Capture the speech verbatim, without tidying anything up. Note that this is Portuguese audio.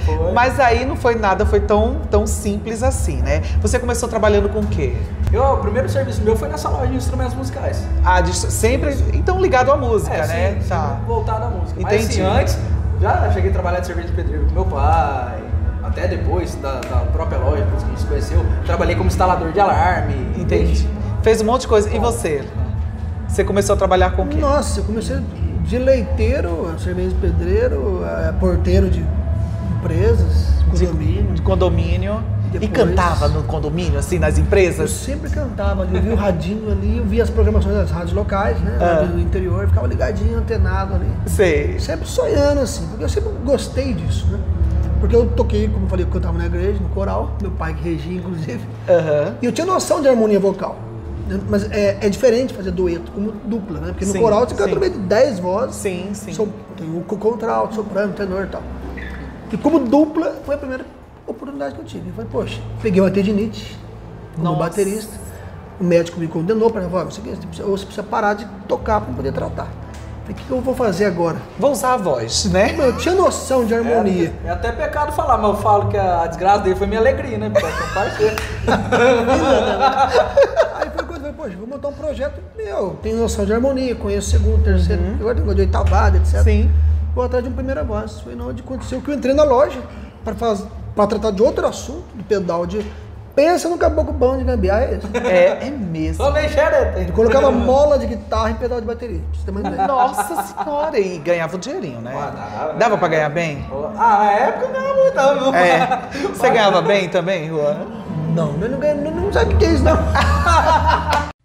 Foi. Mas aí não foi nada, foi tão, tão simples assim, né? Você começou trabalhando com o quê? Eu, o primeiro serviço meu foi nessa loja de instrumentos musicais. Ah, de- sempre, então ligado à música, É, né? sim, Tá. sempre voltado à música. Mas Entendi. assim, antes, já cheguei a trabalhar de serviço de pedreiro com meu pai, até depois da, da própria loja, depois que a gente se conheceu, trabalhei como instalador de alarme. Entendi. Fez um monte de coisa. E você? Você começou a trabalhar com o quê? Nossa, eu comecei de leiteiro, serviço de pedreiro, eh, porteiro de empresas, condomínio. De condomínio. E, depois- cantava no condomínio, assim, nas Eu empresas? sempre cantava ali, eu via o radinho ali, eu via as programações das rádios locais, né? Ah. Do interior, ficava ligadinho, antenado ali. Sei. Sempre sonhando assim, porque eu sempre gostei disso, né? Porque eu toquei, como eu falei, eu cantava na igreja, no coral, meu pai que regia, inclusive. Aham. E eu tinha noção de harmonia vocal. Né? Mas é, é diferente fazer dueto como dupla, né? Porque no Sim, coral você canta sim. no meio de dez vozes. Sim, sim. So- tem o co- contralto, soprano, tenor e tal. E como dupla, foi a primeira oportunidade que eu tive. Eu falei, poxa, peguei uma tendinite como Nossa. baterista. O médico me condenou para falar, você precisa, ou você precisa parar de tocar para poder tratar. Eu falei, o que que eu vou fazer agora? Vou usar a voz, né? Eu tinha noção de harmonia. É, é até pecado falar, mas eu falo que a desgraça dele foi minha alegria, né? Porque eu sou parceiro. Aí foi quando eu falei, poxa, vou montar um projeto meu, tenho noção de harmonia, conheço segundo, terceiro, agora tenho de oitavada, etcétera. Sim. Vou atrás de uma primeira voz. Foi onde aconteceu que eu entrei na loja para tratar de outro assunto, do pedal de... Pensa no caboclo bom de gambiarra, é esse. É, é mesmo. Sou meio xereta. Ele colocava mola de guitarra em pedal de bateria. Pra você ter uma ideia. Nossa senhora, e ganhava um dinheirinho, né? Ah, dava, Dava né? pra ganhar bem? Ah, na época eu ganhava muito, não, viu? É. Você ganhava bem também, Juan? Não, eu não, ganhei, não, não sabe o que é isso, não.